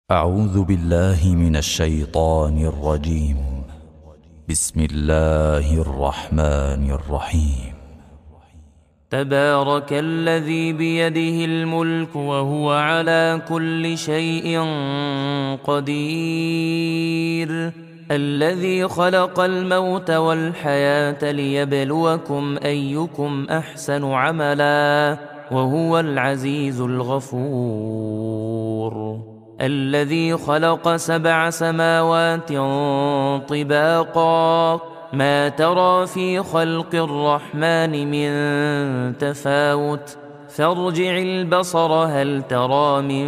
أعوذ بالله من الشيطان الرجيم. بسم الله الرحمن الرحيم. تبارك الذي بيده الملك وهو على كل شيء قدير، الذي خلق الموت والحياة ليبلوكم أيكم أحسن عملا وهو العزيز الغفور، الذي خلق 7 سماوات طباقا ما ترى في خلق الرحمن من تفاوت فارجع البصر هل ترى من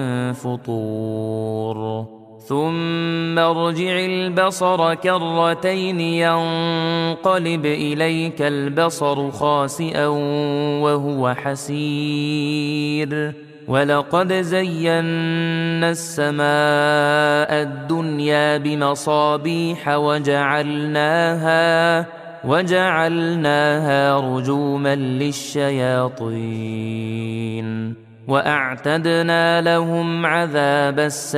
فطور ثم ارجع البصر كرتين ينقلب إليك البصر خاسئا وهو حسير، ولقد زينا السماء الدنيا بمصابيح وجعلناها رجوما للشياطين وأعتدنا لهم عذاب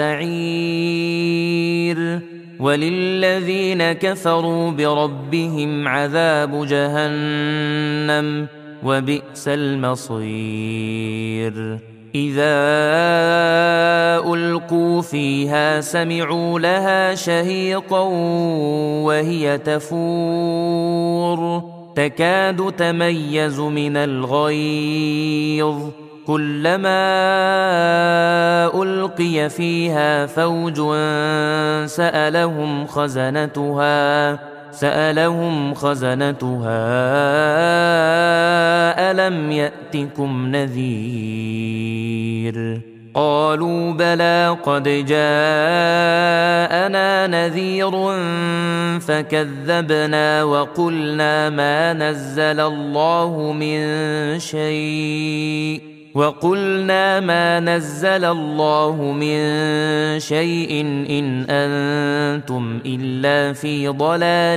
السعير، وللذين كفروا بربهم عذاب جهنم وبئس المصير. إذا ألقوا فيها سمعوا لها شهيقا وهي تفور تكاد تميز من الغيظ، كلما ألقي فيها فوج سألهم خزنتها ألم يأتكم نذير؟ قالوا بلى قد جاءنا نذير فكذبنا وقلنا ما نزل الله من شيء إن أنتم إلا في ضلال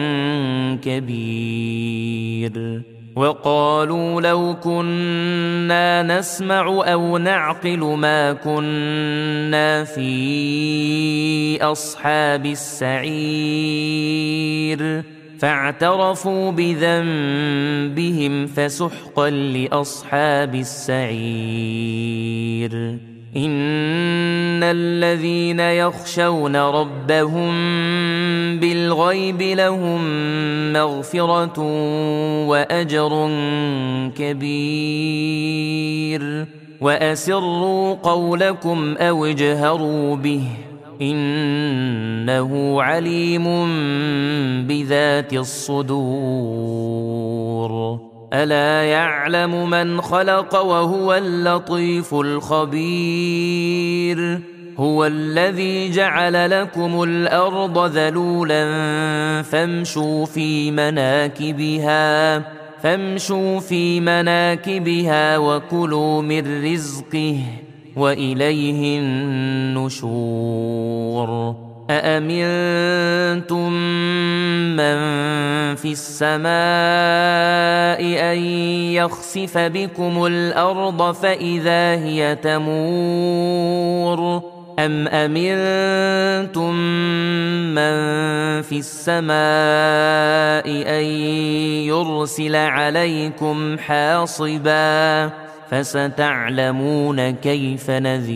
كبير. وقالوا لو كنا نسمع أو نعقل ما كنا في أصحاب السعير، فاعترفوا بذنبهم فسحقا لأصحاب السعير. إن الذين يخشون ربهم بالغيب لهم مغفرة وأجر كبير، وأسروا قولكم أو اجهروا به إنه عليم بذات الصدور. ألا يعلم من خلق وهو اللطيف الخبير، هو الذي جعل لكم الأرض ذلولا فامشوا في مناكبها وكلوا من رزقه وإليه النشور. أأمنتم من في السماء أن يخسف بكم الأرض فإذا هي تمور، أم أمنتم من في السماء أن يرسل عليكم حاصبا فستعلمون كيف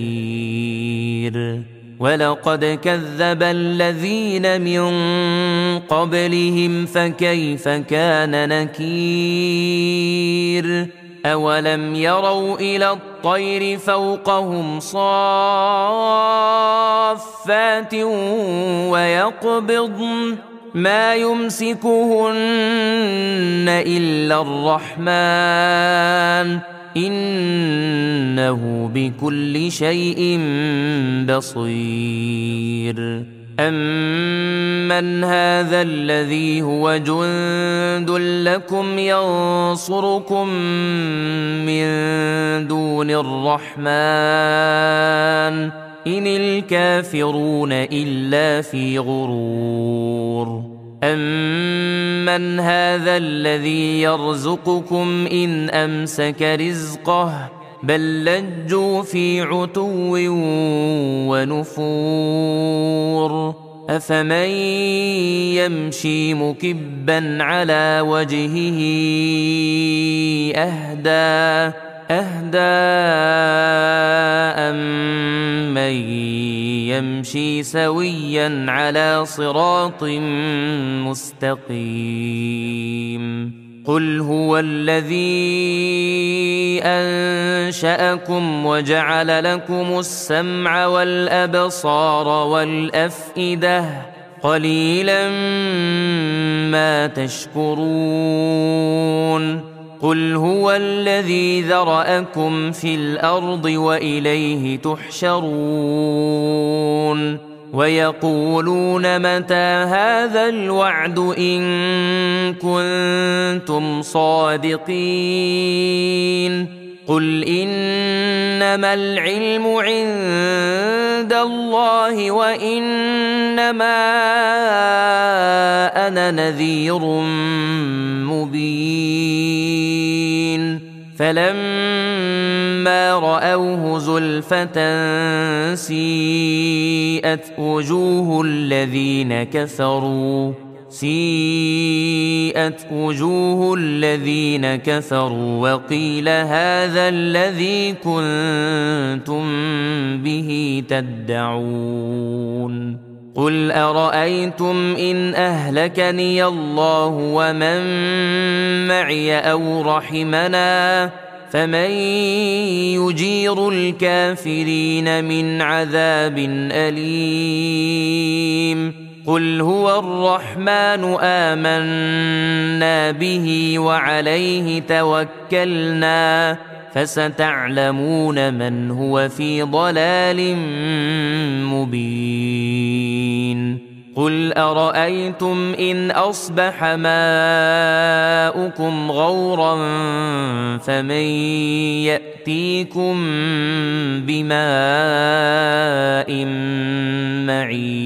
نذير. ولقد كذب الذين من قبلهم فكيف كان نكير. أولم يروا إلى الطير فوقهم صافات ويقبضن ما يمسكهن إلا الرحمن إنه بكل شيء بصير. أمن هذا الذي هو جند لكم ينصركم من دون الرحمن إن الكافرون إلا في غرور. أمن هذا الذي يرزقكم إن أمسك رزقه بل لجوا في عتو ونفور أفمن يمشي مكبا على وجهه أهدى أمن يمشي سويا على صراط مستقيم قل هو الذي أنشأكم وجعل لكم السمع والأبصار والأفئدة قليلا ما تشكرون قل هو الذي ذرأكم في الأرض وإليه تحشرون ويقولون متى هذا الوعد إن كنتم صادقين قل إنما العلم عند الله وإنما أنا نذير مبين فلما رأوه زلفة سيئت وجوه الذين كفروا وقيل هذا الذي كنتم به تدعون قل أرأيتم إن أهلكني الله ومن معي أو رحمنا فمن يجير الكافرين من عذاب أليم قل هو الرحمن آمنا به وعليه توكلنا فستعلمون من هو في ضلال مبين قل أرأيتم إن أصبح ماؤكم غورا فمن يأتيكم بماء معين